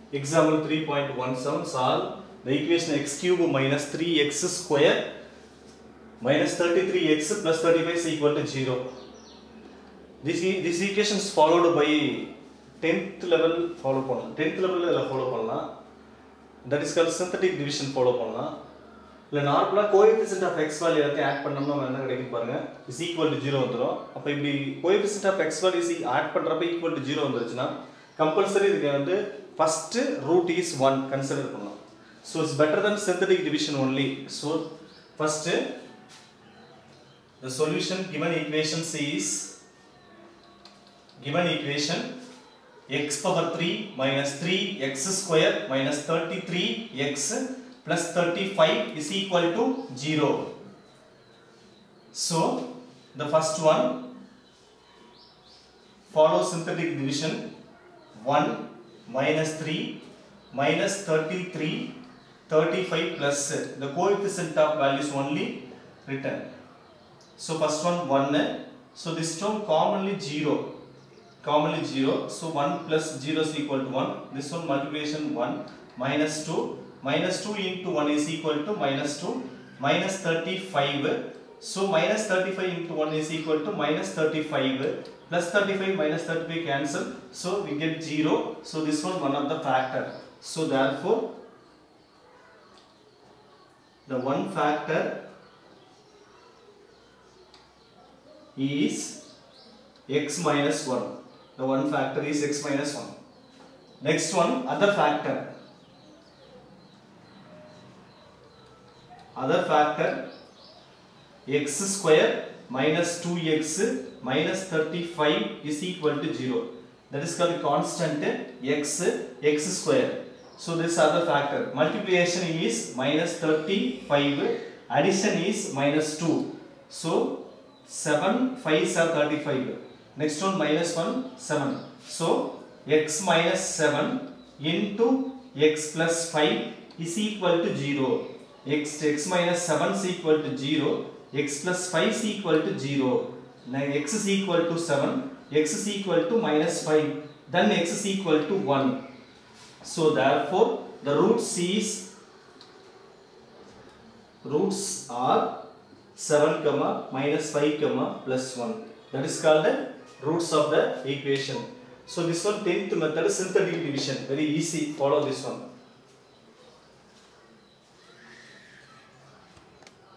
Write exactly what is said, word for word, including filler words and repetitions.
Example three point one seven, solve the equation x cube minus three x square minus thirty-three x plus thirty-five is equal to zero. This, e this equation is followed by tenth level follow பண்ணலாம். tenth level ல follow பண்ணலாம். That is called synthetic division follow பண்ணலாம். இல்ல நார்மலா coefficient of x value எல்லாத்தையும் add பண்ணோம்னா என்ன கிடைக்கும் பாருங்க. is equal to zero வந்துரும். அப்ப இப்படி coefficient of x value is add பண்றப்ப equal to zero வந்துருச்சுனா compulsory இதுக்கு வந்து first root is one consider பண்ணலாம். So it's better than synthetic division only. So first the solution given equations is given equation x power three minus three x square minus thirty-three x plus thirty-five is equal to zero. So the first one follow synthetic division. One minus three minus thirty-three thirty-five plus the coefficient of values only written. So first one one, so this term commonly zero, commonly zero, so one plus zero is equal to one. This one multiplication one minus two, minus two into one is equal to minus two, minus thirty-five, so minus thirty-five into one is equal to minus thirty-five, plus thirty-five minus thirty-five cancel, so we get zero. So this one one of the factor. So therefore the one factor is x minus one. The one factor is x minus one. Next one, other factor. Other factor x square minus two x minus thirty-five is equal to zero. That is called constant x, x square. So this other factor. Multiplication is minus thirty-five, addition is minus two. So seven, five are thirty-five. Next one minus one, seven. So x minus seven into x plus five is equal to zero. X, x minus seven is equal to zero. X plus five is equal to zero. Now x is equal to seven. X is equal to minus five. Then x is equal to one. So therefore the roots is roots are seven comma minus five comma plus one. That is called the roots of the equation. So this one tenth method is synthetic division. Very easy. Follow this one.